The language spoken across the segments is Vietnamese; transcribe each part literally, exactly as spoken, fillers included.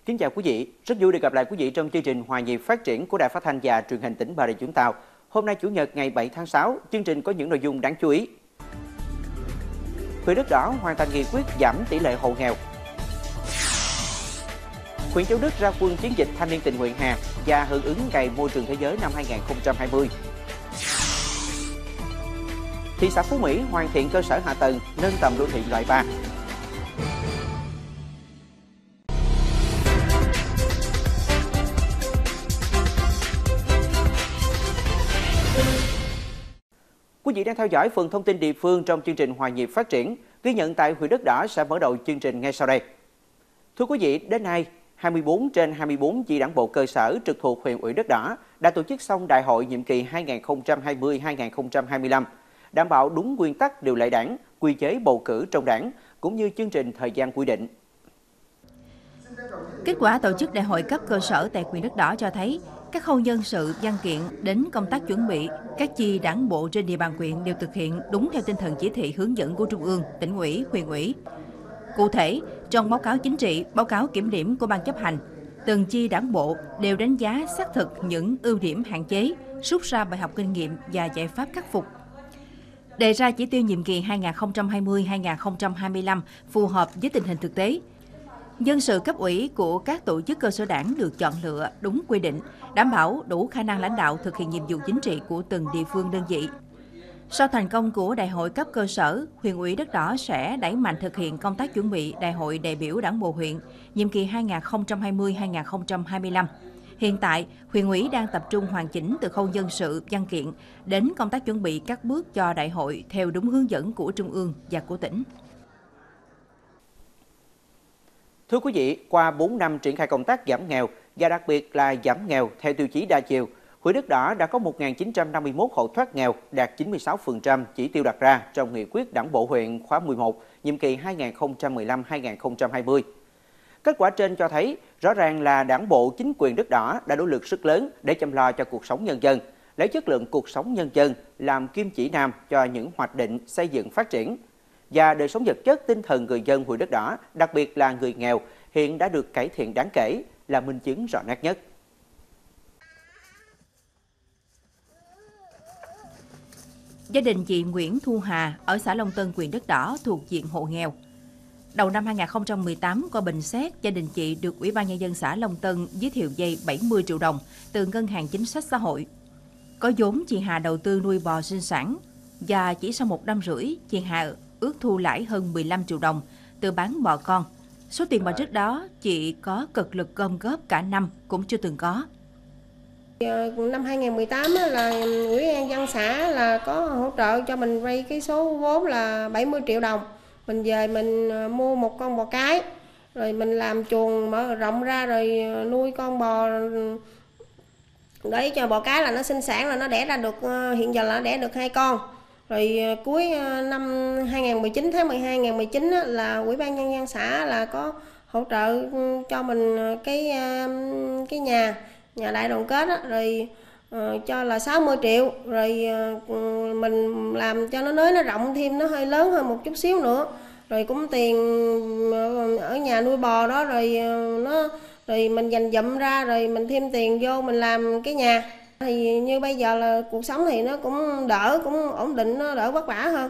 Kính chào quý vị, rất vui được gặp lại quý vị trong chương trình Hòa nhịp phát triển của Đài Phát thanh và Truyền hình tỉnh Bà Rịa Vũng Tàu. Hôm nay Chủ nhật ngày bảy tháng sáu, chương trình có những nội dung đáng chú ý. Huyện Đất Đỏ hoàn thành nghị quyết giảm tỷ lệ hộ nghèo. Huyện Châu Đức ra quân chiến dịch thanh niên tình nguyện hè và hưởng ứng Ngày Môi trường Thế giới năm hai nghìn không trăm hai mươi. Thị xã Phú Mỹ hoàn thiện cơ sở hạ tầng nâng tầm đô thị loại ba. Quý vị đang theo dõi phần thông tin địa phương trong chương trình Hòa nhịp phát triển, ghi nhận tại huyện Đất Đỏ sẽ mở đầu chương trình ngay sau đây. Thưa quý vị, đến nay, hai mươi bốn trên hai mươi bốn chi đảng bộ cơ sở trực thuộc huyện ủy Đất Đỏ đã tổ chức xong đại hội nhiệm kỳ hai nghìn không trăm hai mươi đến hai nghìn không trăm hai mươi lăm, đảm bảo đúng nguyên tắc điều lệ đảng, quy chế bầu cử trong đảng, cũng như chương trình thời gian quy định. Kết quả tổ chức đại hội cấp cơ sở tại huyện Đất Đỏ cho thấy, các khâu nhân sự, văn kiện đến công tác chuẩn bị, các chi đảng bộ trên địa bàn huyện đều thực hiện đúng theo tinh thần chỉ thị hướng dẫn của Trung ương, tỉnh ủy, huyện ủy. Cụ thể, trong báo cáo chính trị, báo cáo kiểm điểm của Ban chấp hành, từng chi đảng bộ đều đánh giá xác thực những ưu điểm hạn chế, rút ra bài học kinh nghiệm và giải pháp khắc phục. Đề ra chỉ tiêu nhiệm kỳ hai nghìn không trăm hai mươi đến hai nghìn không trăm hai mươi lăm phù hợp với tình hình thực tế. Nhân sự cấp ủy của các tổ chức cơ sở đảng được chọn lựa đúng quy định, đảm bảo đủ khả năng lãnh đạo thực hiện nhiệm vụ chính trị của từng địa phương đơn vị. Sau thành công của đại hội cấp cơ sở, huyện ủy Đất Đỏ sẽ đẩy mạnh thực hiện công tác chuẩn bị đại hội đại biểu đảng bộ huyện, nhiệm kỳ hai nghìn không trăm hai mươi đến hai nghìn không trăm hai mươi lăm. Hiện tại, huyện ủy đang tập trung hoàn chỉnh từ khâu nhân sự, văn kiện đến công tác chuẩn bị các bước cho đại hội theo đúng hướng dẫn của Trung ương và của tỉnh. Thưa quý vị, qua bốn năm triển khai công tác giảm nghèo và đặc biệt là giảm nghèo theo tiêu chí đa chiều, huyện Đất Đỏ đã có một nghìn chín trăm năm mươi mốt hộ thoát nghèo, đạt chín mươi sáu phần trăm chỉ tiêu đặt ra trong nghị quyết đảng bộ huyện khóa mười một, nhiệm kỳ hai nghìn không trăm mười lăm đến hai nghìn không trăm hai mươi. Kết quả trên cho thấy rõ ràng là đảng bộ chính quyền Đất Đỏ đã nỗ lực rất lớn để chăm lo cho cuộc sống nhân dân, lấy chất lượng cuộc sống nhân dân làm kim chỉ nam cho những hoạch định xây dựng phát triển. Và đời sống vật chất tinh thần người dân huyện Đất Đỏ, đặc biệt là người nghèo, hiện đã được cải thiện đáng kể, là minh chứng rõ nét nhất. Gia đình chị Nguyễn Thu Hà ở xã Long Tân, huyện Đất Đỏ thuộc diện hộ nghèo. Đầu năm hai nghìn không trăm mười tám, qua bình xét, gia đình chị được Ủy ban Nhân dân xã Long Tân giới thiệu vay bảy mươi triệu đồng từ Ngân hàng Chính sách Xã hội. Có vốn, chị Hà đầu tư nuôi bò sinh sản và chỉ sau một năm rưỡi, chị Hà ước thu lãi hơn mười lăm triệu đồng từ bán bò con. Số tiền mà trước đó chị có cực lực gom góp cả năm cũng chưa từng có. Năm hai nghìn không trăm mười tám là Ủy ban Nhân dân xã là có hỗ trợ cho mình vay cái số vốn là bảy mươi triệu đồng. Mình về mình mua một con bò cái, rồi mình làm chuồng mở rộng ra rồi nuôi con bò để cho bò cái là nó sinh sản, là nó đẻ ra được, hiện giờ là nó đẻ được hai con. Rồi cuối năm hai nghìn không trăm mười chín, tháng mười hai năm hai nghìn không trăm mười chín là Ủy ban Nhân dân xã là có hỗ trợ cho mình cái cái nhà nhà đại đoàn kết đó, rồi uh, cho là sáu mươi triệu, rồi uh, mình làm cho nó nới nó rộng thêm, nó hơi lớn hơn một chút xíu nữa, rồi cũng tiền uh, ở nhà nuôi bò đó, rồi uh, nó rồi mình dành dụm ra, rồi mình thêm tiền vô mình làm cái nhà. Thì như bây giờ là cuộc sống thì nó cũng đỡ, cũng ổn định, nó đỡ vất vả hơn.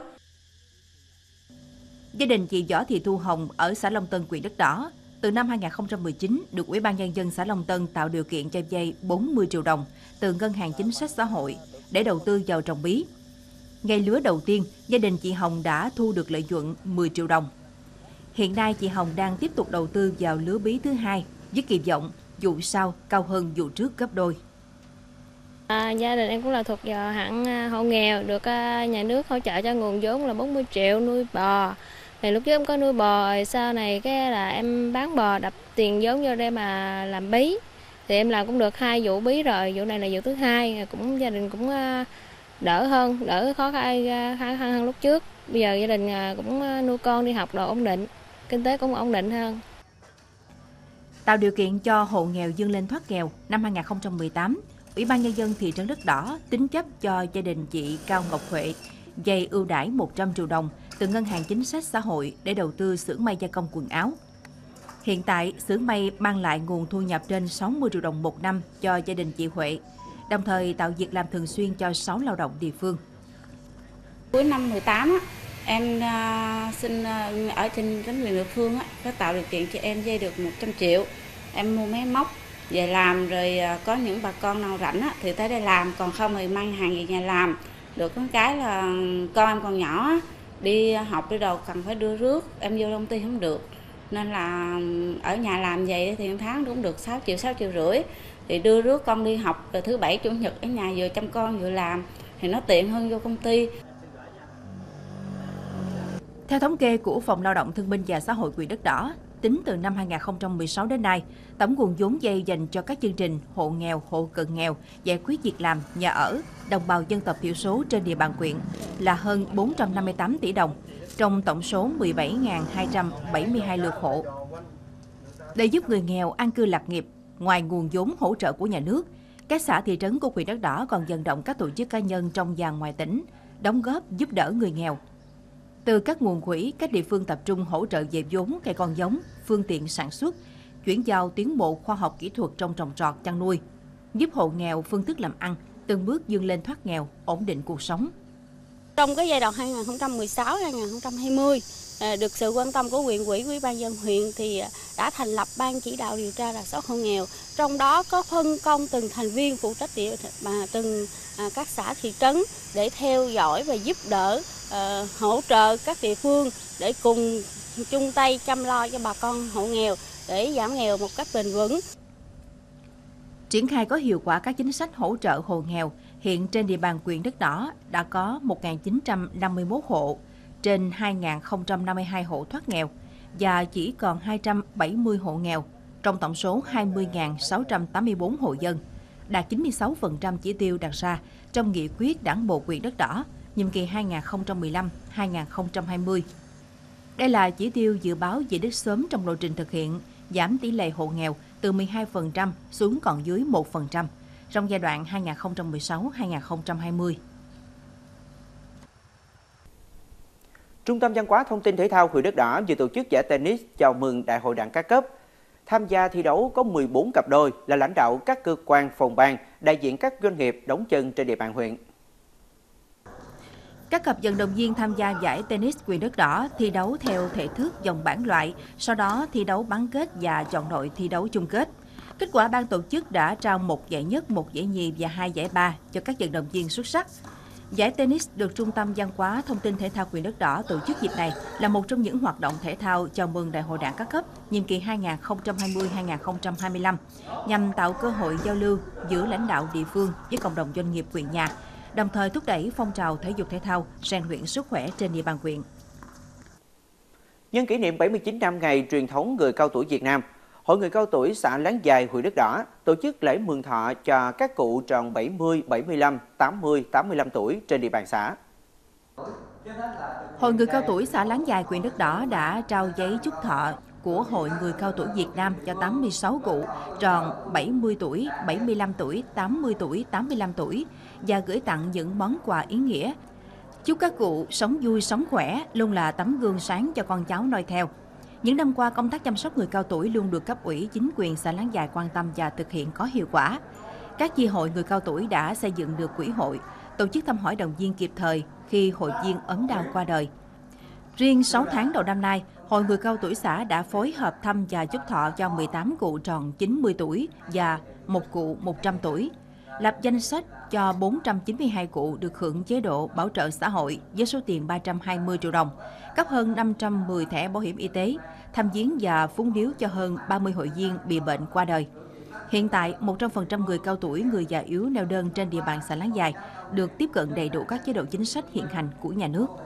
Gia đình chị Võ Thị Thu Hồng ở xã Long Tân, huyện Đất Đỏ từ năm hai nghìn không trăm mười chín được Ủy ban Nhân dân xã Long Tân tạo điều kiện cho vay bốn mươi triệu đồng từ Ngân hàng Chính sách Xã hội để đầu tư vào trồng bí. Ngay lứa đầu tiên, gia đình chị Hồng đã thu được lợi nhuận mười triệu đồng. Hiện nay chị Hồng đang tiếp tục đầu tư vào lứa bí thứ hai với kỳ vọng vụ sau cao hơn vụ trước gấp đôi. À, gia đình em cũng là thuộc vào hạng hộ nghèo, được nhà nước hỗ trợ cho nguồn vốn là bốn mươi triệu nuôi bò. Thì lúc trước em có nuôi bò, rồi sau này cái là em bán bò đập tiền vốn vô đây mà làm bí. Thì em làm cũng được hai vụ bí rồi, vụ này là vụ thứ hai, cũng gia đình cũng đỡ hơn, đỡ khó khăn hơn lúc trước. Bây giờ gia đình cũng nuôi con đi học đồ ổn định, kinh tế cũng ổn định hơn. Tạo điều kiện cho hộ nghèo vươn lên thoát nghèo, năm hai nghìn không trăm mười tám, Ủy ban Nhân dân thị trấn Đất Đỏ tín chấp cho gia đình chị Cao Ngọc Huệ vay ưu đãi một trăm triệu đồng từ Ngân hàng Chính sách Xã hội để đầu tư xưởng may gia công quần áo. Hiện tại, xưởng may mang lại nguồn thu nhập trên sáu mươi triệu đồng một năm cho gia đình chị Huệ, đồng thời tạo việc làm thường xuyên cho sáu lao động địa phương. Cuối năm mười tám á, em uh, xin uh, ở trên chính quyền địa phương á, có tạo điều kiện cho em vay được một trăm triệu. Em mua máy móc về làm, rồi uh, có những bà con nào rảnh á, thì tới đây làm, còn không thì mang hàng về nhà làm. Được cái là con em còn nhỏ á, đi học đi đâu cần phải đưa rước, em vô công ty không được. Nên là ở nhà làm vậy thì tháng cũng được sáu triệu, sáu triệu rưỡi. Thì đưa rước con đi học rồi thứ bảy chủ nhật ở nhà vừa chăm con vừa làm thì nó tiện hơn vô công ty. Theo thống kê của Phòng Lao động Thương binh và Xã hội huyện Đất Đỏ, tính từ năm hai nghìn không trăm mười sáu đến nay, tổng nguồn vốn vay dành cho các chương trình hộ nghèo, hộ cận nghèo, giải quyết việc làm, nhà ở, đồng bào dân tộc thiểu số trên địa bàn huyện là hơn bốn trăm năm mươi tám tỷ đồng, trong tổng số mười bảy nghìn hai trăm bảy mươi hai lượt hộ. Để giúp người nghèo an cư lạc nghiệp, ngoài nguồn vốn hỗ trợ của nhà nước, các xã thị trấn của huyện Đất Đỏ còn vận động các tổ chức cá nhân trong và ngoài tỉnh đóng góp giúp đỡ người nghèo. Từ các nguồn quỹ, các địa phương tập trung hỗ trợ về vốn, cây con giống, phương tiện sản xuất, chuyển giao tiến bộ khoa học kỹ thuật trong trồng trọt, chăn nuôi, giúp hộ nghèo phương thức làm ăn, từng bước vươn lên thoát nghèo, ổn định cuộc sống. Trong cái giai đoạn hai nghìn không trăm mười sáu đến hai nghìn không trăm hai mươi, được sự quan tâm của huyện ủy, ủy ban dân huyện thì đã thành lập ban chỉ đạo điều tra rà soát hộ nghèo, trong đó có phân công từng thành viên phụ trách địa mà từng các xã thị trấn để theo dõi và giúp đỡ, uh, hỗ trợ các địa phương để cùng chung tay chăm lo cho bà con hộ nghèo để giảm nghèo một cách bền vững. Triển khai có hiệu quả các chính sách hỗ trợ hộ nghèo, hiện trên địa bàn huyện Đất Đỏ đã có một nghìn chín trăm năm mươi mốt hộ, trên hai nghìn không trăm năm mươi hai hộ thoát nghèo và chỉ còn hai trăm bảy mươi hộ nghèo trong tổng số hai mươi nghìn sáu trăm tám mươi tư hộ dân, đạt chín mươi sáu phần trăm chỉ tiêu đặt ra trong nghị quyết Đảng bộ huyện Đất Đỏ nhiệm kỳ hai nghìn không trăm mười lăm đến hai nghìn không trăm hai mươi. Đây là chỉ tiêu dự báo về đích sớm trong lộ trình thực hiện giảm tỷ lệ hộ nghèo từ mười hai phần trăm xuống còn dưới một phần trăm trong giai đoạn hai nghìn không trăm mười sáu đến hai nghìn không trăm hai mươi. Trung tâm Văn hóa Thông tin Thể thao huyện Đất Đỏ vừa tổ chức giải tennis chào mừng Đại hội đảng các cấp. Tham gia thi đấu có mười bốn cặp đôi là lãnh đạo các cơ quan, phòng ban, đại diện các doanh nghiệp đóng chân trên địa bàn huyện. Các cặp vận động viên tham gia giải tennis huyện Đất Đỏ thi đấu theo thể thức vòng bảng loại, sau đó thi đấu bán kết và chọn đội thi đấu chung kết. Kết quả ban tổ chức đã trao một giải nhất, một giải nhì và hai giải ba cho các vận động viên xuất sắc. Giải tennis được Trung tâm Văn hóa Thông tin Thể thao huyện Đất Đỏ tổ chức dịp này là một trong những hoạt động thể thao chào mừng Đại hội đảng các cấp nhiệm kỳ hai nghìn không trăm hai mươi đến hai nghìn không trăm hai mươi lăm, nhằm tạo cơ hội giao lưu giữa lãnh đạo địa phương với cộng đồng doanh nghiệp huyện nhà, đồng thời thúc đẩy phong trào thể dục thể thao, rèn luyện sức khỏe trên địa bàn huyện. Nhân kỷ niệm bảy mươi chín năm ngày truyền thống người cao tuổi Việt Nam, Hội người cao tuổi xã Láng Dài, huyện Đất Đỏ tổ chức lễ mừng thọ cho các cụ tròn bảy mươi, bảy mươi lăm, tám mươi, tám mươi lăm tuổi trên địa bàn xã. Hội người cao tuổi xã Láng Dài, huyện Đất Đỏ đã trao giấy chúc thọ của Hội người cao tuổi Việt Nam cho tám mươi sáu cụ tròn bảy mươi tuổi, bảy mươi lăm tuổi, tám mươi tuổi, tám mươi lăm tuổi và gửi tặng những món quà ý nghĩa. Chúc các cụ sống vui, sống khỏe, luôn là tấm gương sáng cho con cháu noi theo. Những năm qua, công tác chăm sóc người cao tuổi luôn được cấp ủy, chính quyền xã Láng Dài quan tâm và thực hiện có hiệu quả. Các chi hội người cao tuổi đã xây dựng được quỹ hội, tổ chức thăm hỏi động viên kịp thời khi hội viên ốm đau qua đời. Riêng sáu tháng đầu năm nay, Hội người cao tuổi xã đã phối hợp thăm và chúc thọ cho mười tám cụ tròn chín mươi tuổi và một cụ một trăm tuổi. Lập danh sách cho bốn trăm chín mươi hai cụ được hưởng chế độ bảo trợ xã hội với số tiền ba trăm hai mươi triệu đồng, cấp hơn năm trăm mười thẻ bảo hiểm y tế, thăm viếng và phúng điếu cho hơn ba mươi hội viên bị bệnh qua đời. Hiện tại, một trăm phần trăm người cao tuổi, người già yếu neo đơn trên địa bàn xã Láng Dài được tiếp cận đầy đủ các chế độ chính sách hiện hành của nhà nước.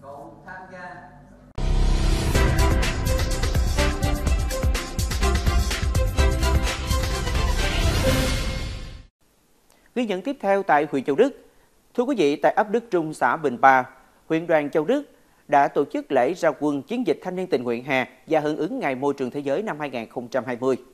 Ghi nhận tiếp theo tại huyện Châu Đức. Thưa quý vị, tại ấp Đức Trung, xã Bình Ba, huyện đoàn Châu Đức đã tổ chức lễ ra quân chiến dịch thanh niên tình nguyện hè và hưởng ứng Ngày Môi trường Thế giới năm hai nghìn không trăm hai mươi.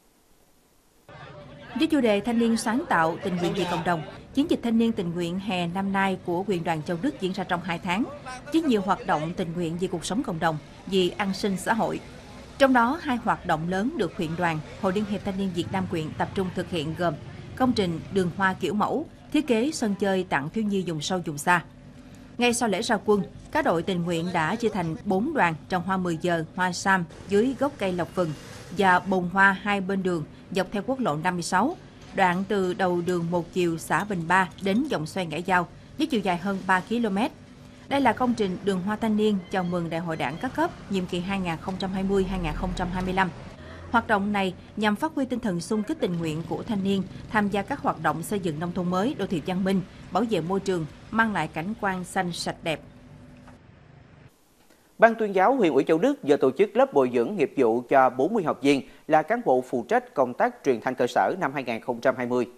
Với chủ đề thanh niên sáng tạo, tình nguyện vì cộng đồng, chiến dịch thanh niên tình nguyện hè năm nay của huyện đoàn Châu Đức diễn ra trong hai tháng, với nhiều hoạt động tình nguyện vì cuộc sống cộng đồng, vì an sinh xã hội. Trong đó, hai hoạt động lớn được huyện đoàn, Hội Liên hiệp Thanh niên Việt Nam huyện tập trung thực hiện gồm công trình đường hoa kiểu mẫu, thiết kế sân chơi tặng thiếu nhi vùng sâu vùng xa. Ngay sau lễ ra quân, các đội tình nguyện đã chia thành bốn đoàn trồng hoa mười giờ, hoa sam dưới gốc cây lộc vừng và bồn hoa hai bên đường dọc theo quốc lộ năm mươi sáu, đoạn từ đầu đường một chiều xã Bình Ba đến vòng xoay Ngãi Giao với chiều dài hơn ba ki lô mét. Đây là công trình đường hoa thanh niên chào mừng Đại hội Đảng các cấp nhiệm kỳ hai nghìn không trăm hai mươi đến hai nghìn không trăm hai mươi lăm. Hoạt động này nhằm phát huy tinh thần xung kích tình nguyện của thanh niên tham gia các hoạt động xây dựng nông thôn mới, đô thị văn minh, bảo vệ môi trường, mang lại cảnh quan xanh sạch đẹp. Ban tuyên giáo huyện ủy Châu Đức vừa tổ chức lớp bồi dưỡng nghiệp vụ cho bốn mươi học viên là cán bộ phụ trách công tác truyền thanh cơ sở năm hai nghìn không trăm hai mươi.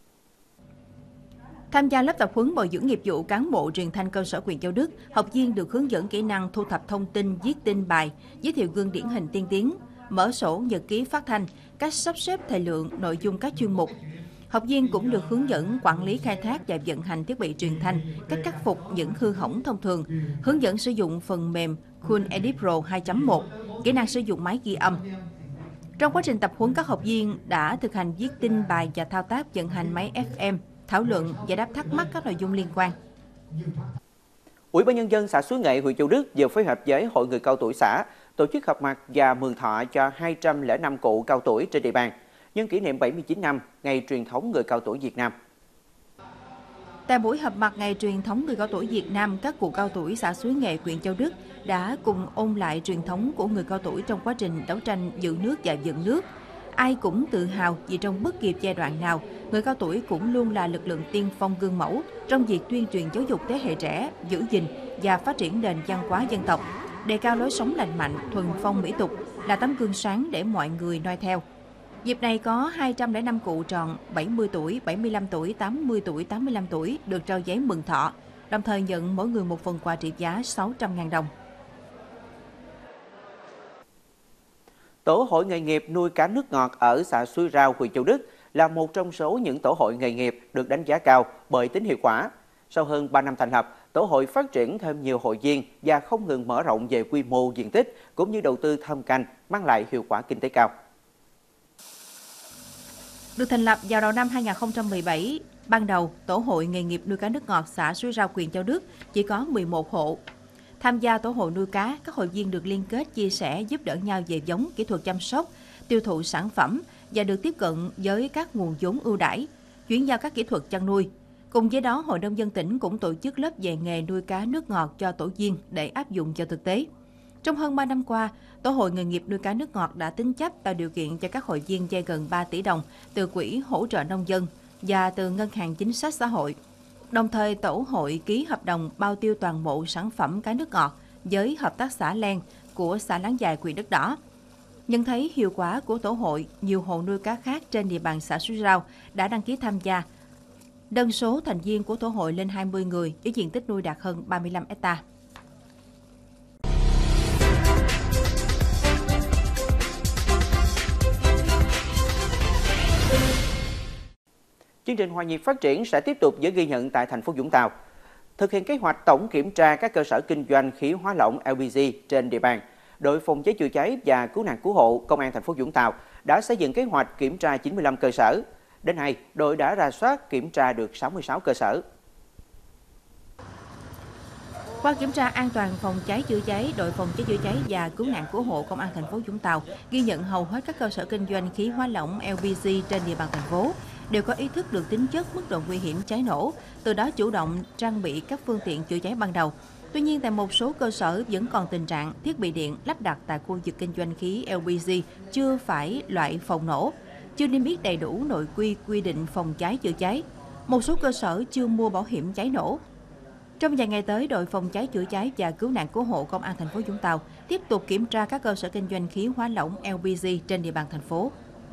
Tham gia lớp tập huấn bồi dưỡng nghiệp vụ cán bộ truyền thanh cơ sở huyện Châu Đức, học viên được hướng dẫn kỹ năng thu thập thông tin, viết tin bài, giới thiệu gương điển hình tiên tiến, mở sổ nhật ký phát thanh, cách sắp xếp thời lượng, nội dung các chuyên mục. Học viên cũng được hướng dẫn quản lý khai thác và vận hành thiết bị truyền thanh, cách khắc phục những hư hỏng thông thường, hướng dẫn sử dụng phần mềm Cool Edit Pro hai chấm một, kỹ năng sử dụng máy ghi âm. Trong quá trình tập huấn, các học viên đã thực hành viết tin bài và thao tác vận hành máy ép em, thảo luận, giải đáp thắc mắc các nội dung liên quan. Ủy ban nhân dân xã Suối Nghệ, huyện Châu Đức vừa phối hợp với Hội người cao tuổi xã tổ chức họp mặt và mừng thọ cho hai trăm lẻ năm cụ cao tuổi trên địa bàn, nhân kỷ niệm bảy mươi chín năm ngày truyền thống người cao tuổi Việt Nam. Tại buổi họp mặt ngày truyền thống người cao tuổi Việt Nam, các cụ cao tuổi xã Suối Nghệ, huyện Châu Đức đã cùng ôn lại truyền thống của người cao tuổi trong quá trình đấu tranh giữ nước và dựng nước. Ai cũng tự hào vì trong bất kỳ giai đoạn nào, người cao tuổi cũng luôn là lực lượng tiên phong gương mẫu trong việc tuyên truyền giáo dục thế hệ trẻ, giữ gìn và phát triển nền văn hóa dân tộc, đề cao lối sống lành mạnh, thuần phong mỹ tục, là tấm gương sáng để mọi người noi theo. Dịp này có hai trăm lẻ năm cụ tròn bảy mươi tuổi, bảy mươi lăm tuổi, tám mươi tuổi, tám mươi lăm tuổi được trao giấy mừng thọ, đồng thời nhận mỗi người một phần quà trị giá sáu trăm nghìn đồng. Tổ hội nghề nghiệp nuôi cá nước ngọt ở xã Suối Rao, huyện Châu Đức là một trong số những tổ hội nghề nghiệp được đánh giá cao bởi tính hiệu quả. Sau hơn ba năm thành lập, tổ hội phát triển thêm nhiều hội viên và không ngừng mở rộng về quy mô, diện tích cũng như đầu tư thâm canh, mang lại hiệu quả kinh tế cao. Được thành lập vào đầu năm hai nghìn không trăm mười bảy, ban đầu tổ hội nghề nghiệp nuôi cá nước ngọt xã Suối Rao, huyện Châu Đức chỉ có mười một hộ. Tham gia tổ hội nuôi cá, các hội viên được liên kết chia sẻ giúp đỡ nhau về giống, kỹ thuật chăm sóc, tiêu thụ sản phẩm và được tiếp cận với các nguồn vốn ưu đãi, chuyển giao các kỹ thuật chăn nuôi. Cùng với đó, Hội nông dân tỉnh cũng tổ chức lớp dạy nghề nuôi cá nước ngọt cho tổ viên để áp dụng cho thực tế. Trong hơn ba năm qua, Tổ hội nghề nghiệp nuôi cá nước ngọt đã tín chấp tạo điều kiện cho các hội viên vay gần ba tỷ đồng từ Quỹ hỗ trợ nông dân và từ Ngân hàng Chính sách Xã hội. Đồng thời, tổ hội ký hợp đồng bao tiêu toàn bộ sản phẩm cá nước ngọt với Hợp tác xã Len của xã Láng Dài, huyện Đất Đỏ. Nhận thấy hiệu quả của tổ hội, nhiều hộ nuôi cá khác trên địa bàn xã Suối Rao đã đăng ký tham gia. Đơn số thành viên của tổ hội lên hai mươi người, với diện tích nuôi đạt hơn ba mươi lăm héc ta. Chương trình Hòa nhịp phát triển sẽ tiếp tục với ghi nhận tại thành phố Vũng Tàu. Thực hiện kế hoạch tổng kiểm tra các cơ sở kinh doanh khí hóa lỏng L P G trên địa bàn, đội phòng cháy chữa cháy và cứu nạn cứu hộ Công an thành phố Vũng Tàu đã xây dựng kế hoạch kiểm tra chín mươi lăm cơ sở. Đến nay, đội đã rà soát kiểm tra được sáu mươi sáu cơ sở. Qua kiểm tra an toàn phòng cháy chữa cháy, đội phòng cháy chữa cháy và cứu nạn cứu hộ Công an thành phố Vũng Tàu ghi nhận hầu hết các cơ sở kinh doanh khí hóa lỏng L P G trên địa bàn thành phố đều có ý thức được tính chất, mức độ nguy hiểm cháy nổ, từ đó chủ động trang bị các phương tiện chữa cháy ban đầu. Tuy nhiên, tại một số cơ sở vẫn còn tình trạng thiết bị điện lắp đặt tại khu vực kinh doanh khí L P G chưa phải loại phòng nổ, chưa niêm yết đầy đủ nội quy quy định phòng cháy chữa cháy. Một số cơ sở chưa mua bảo hiểm cháy nổ. Trong vài ngày tới, đội phòng cháy chữa cháy và cứu nạn cứu hộ Công an thành phố Vũng Tàu tiếp tục kiểm tra các cơ sở kinh doanh khí hóa lỏng L P G trên địa bàn thành phố.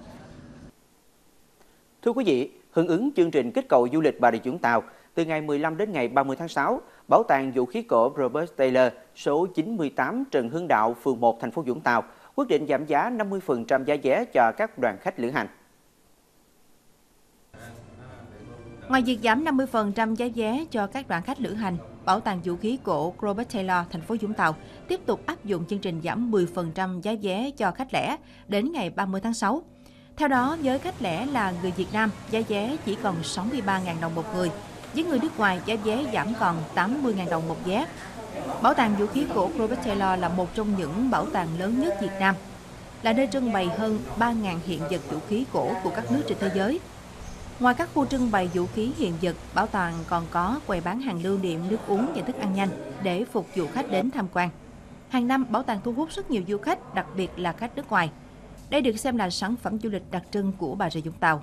Thưa quý vị, hưởng ứng chương trình kích cầu du lịch Bà Rịa Vũng Tàu, từ ngày mười lăm đến ngày ba mươi tháng sáu, Bảo tàng Vũ khí cổ Robert Taylor số chín mươi tám Trần Hưng Đạo, phường một, thành phố Vũng Tàu quyết định giảm giá năm mươi phần trăm giá vé cho các đoàn khách lữ hành. Ngoài việc giảm năm mươi phần trăm giá vé cho các đoàn khách lữ hành, Bảo tàng Vũ khí cổ Robert Taylor, thành phố Vũng Tàu tiếp tục áp dụng chương trình giảm mười phần trăm giá vé cho khách lẻ đến ngày ba mươi tháng sáu. Theo đó, với khách lẻ là người Việt Nam, giá vé chỉ còn sáu mươi ba nghìn đồng một người. Với người nước ngoài, giá vé giảm còn tám mươi nghìn đồng một vé. Bảo tàng Vũ khí cổ Robert Taylor là một trong những bảo tàng lớn nhất Việt Nam, là nơi trưng bày hơn ba nghìn hiện vật vũ khí cổ của các nước trên thế giới. Ngoài các khu trưng bày vũ khí hiện vật, bảo tàng còn có quầy bán hàng lưu niệm, nước uống và thức ăn nhanh để phục vụ khách đến tham quan. Hàng năm, bảo tàng thu hút rất nhiều du khách, đặc biệt là khách nước ngoài. Đây được xem là sản phẩm du lịch đặc trưng của Bà Rịa Vũng Tàu.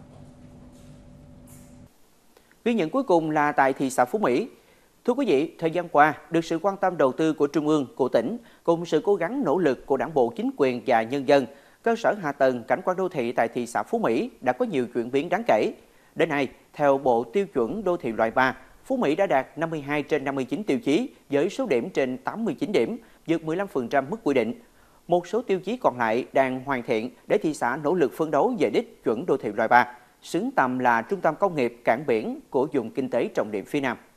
Ghi nhận cuối cùng là tại thị xã Phú Mỹ. Thưa quý vị, thời gian qua, được sự quan tâm đầu tư của Trung ương, của tỉnh, cùng sự cố gắng nỗ lực của Đảng bộ, chính quyền và nhân dân, cơ sở hạ tầng cảnh quan đô thị tại thị xã Phú Mỹ đã có nhiều chuyển biến đáng kể. Đến nay, theo Bộ Tiêu chuẩn Đô thị loại ba, Phú Mỹ đã đạt năm mươi hai trên năm mươi chín tiêu chí với số điểm trên tám mươi chín điểm, vượt mười lăm phần trăm mức quy định. Một số tiêu chí còn lại đang hoàn thiện để thị xã nỗ lực phấn đấu về đích chuẩn đô thị loại ba, xứng tầm là trung tâm công nghiệp cảng biển của vùng kinh tế trọng điểm phía Nam.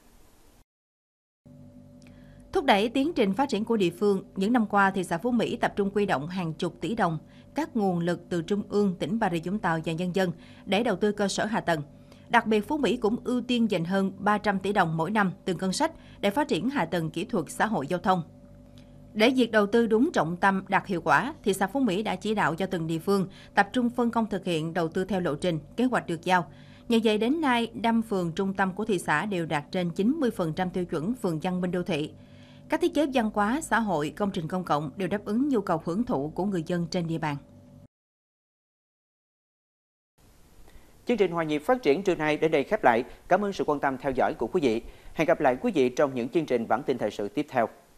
Thúc đẩy tiến trình phát triển của địa phương, những năm qua, thị xã Phú Mỹ tập trung huy động hàng chục tỷ đồng các nguồn lực từ Trung ương, tỉnh Bà Rịa Vũng Tàu và nhân dân để đầu tư cơ sở hạ tầng. Đặc biệt, Phú Mỹ cũng ưu tiên dành hơn ba trăm tỷ đồng mỗi năm từ ngân sách để phát triển hạ tầng kỹ thuật xã hội giao thông. Để việc đầu tư đúng trọng tâm đạt hiệu quả, thị xã Phú Mỹ đã chỉ đạo cho từng địa phương tập trung phân công thực hiện đầu tư theo lộ trình, kế hoạch được giao. Nhờ vậy, đến nay, năm phường trung tâm của thị xã đều đạt trên chín mươi phần trăm tiêu chuẩn phường văn minh đô thị. Các thiết chế văn hóa, xã hội, công trình công cộng đều đáp ứng nhu cầu hưởng thụ của người dân trên địa bàn. Chương trình Hòa nhịp phát triển trưa nay đến đây khép lại. Cảm ơn sự quan tâm theo dõi của quý vị. Hẹn gặp lại quý vị trong những chương trình bản tin thời sự tiếp theo.